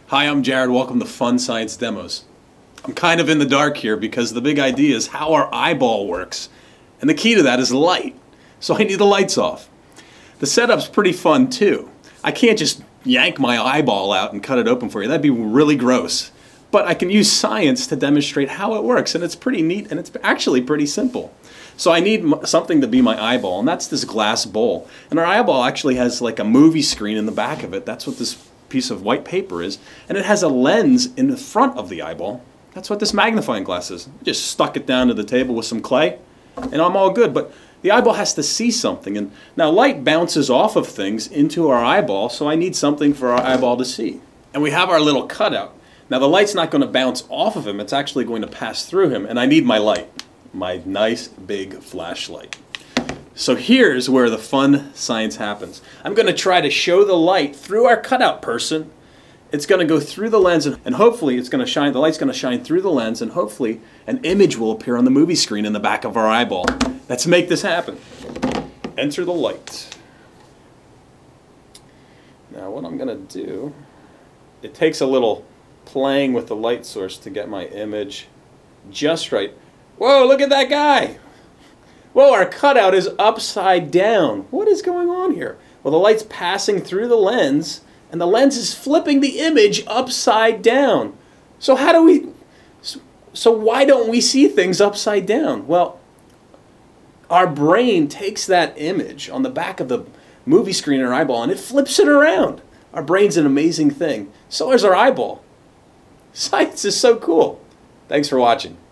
Hi, I'm Jared. Welcome to Fun Science Demos. I'm kind of in the dark here because the big idea is how our eyeball works. And the key to that is light. So I need the lights off. The setup's pretty fun too. I can't just yank my eyeball out and cut it open for you. That'd be really gross. But I can use science to demonstrate how it works, and it's pretty neat, and it's actually pretty simple. So I need something to be my eyeball, and that's this glass bowl. And our eyeball actually has like a movie screen in the back of it. That's what this piece of white paper is. And it has a lens in the front of the eyeball. That's what this magnifying glass is. I just stuck it down to the table with some clay, and I'm all good. But the eyeball has to see something. And now light bounces off of things into our eyeball, so I need something for our eyeball to see. And we have our little cutout. Now the light's not going to bounce off of him, it's actually going to pass through him, and I need my light, my nice big flashlight. So here's where the fun science happens. I'm going to try to show the light through our cutout person. It's going to go through the lens, and hopefully it's going to shine, the light's going to shine through the lens, and hopefully an image will appear on the movie screen in the back of our eyeball. Let's make this happen. Enter the light. Now what I'm going to do, it takes a little playing with the light source to get my image just right. Whoa, look at that guy! Whoa, our cutout is upside down. What is going on here? Well, the light's passing through the lens, and the lens is flipping the image upside down. So why don't we see things upside down? Well, our brain takes that image on the back of the movie screen in our eyeball, and it flips it around. Our brain's an amazing thing. So is our eyeball. Science is so cool. Thanks for watching.